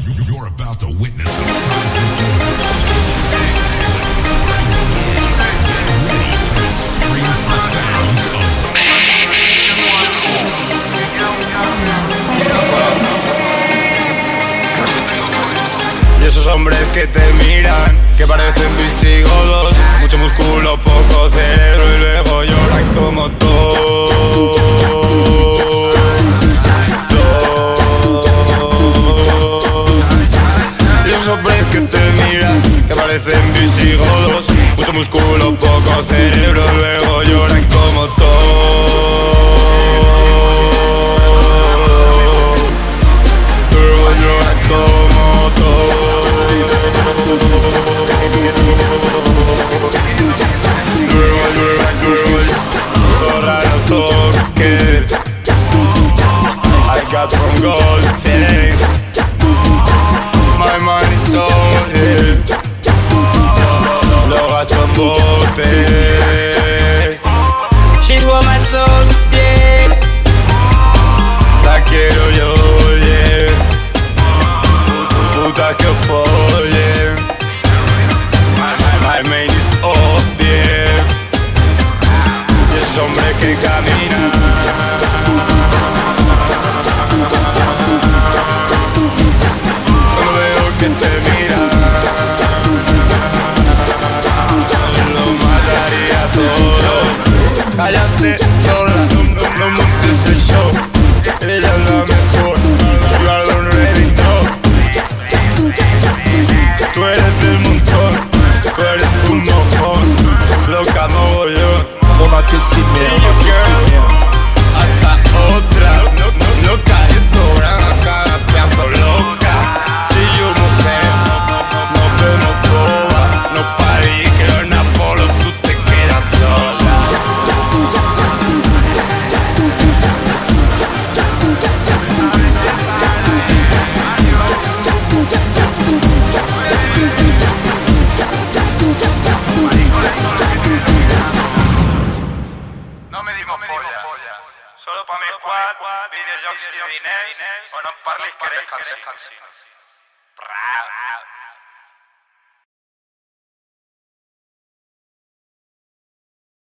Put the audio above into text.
You're about to witness a seismic event. Get ready to experience the sounds of Y esos hombres que te miran, que parecen visigodos, mucho músculo, poco cerebro y luego lloran como todos. Y esos hombres que te miran, que parecen visigodos, mucho músculo, poco cerebro y luego lloran como todos. Luego lloran como todos. Zorra no toques, I got from gold chain. My money's loaded, lo gasto en bote. She's what my soul did, la quiero yo, yeah. Puta que follen, my main is obvious. Y esos hombres que caminan, cuando veo que te miran, lo mataría todo. Cállate, zorra, no montes el show. Ella es la mejor, you already know. Tú eres del montón, tú eres un mojón, loca mogollón. Si yo girl, hasta otra, loca de toda la cara, pedazo loca. Si yo mujer, nos vemos boba, no parí, creo en Apolo, tú te quedas sola. No me dimos pollas, solo pa' mi squad, videojuegos y diners, o no parlis que eres cansino.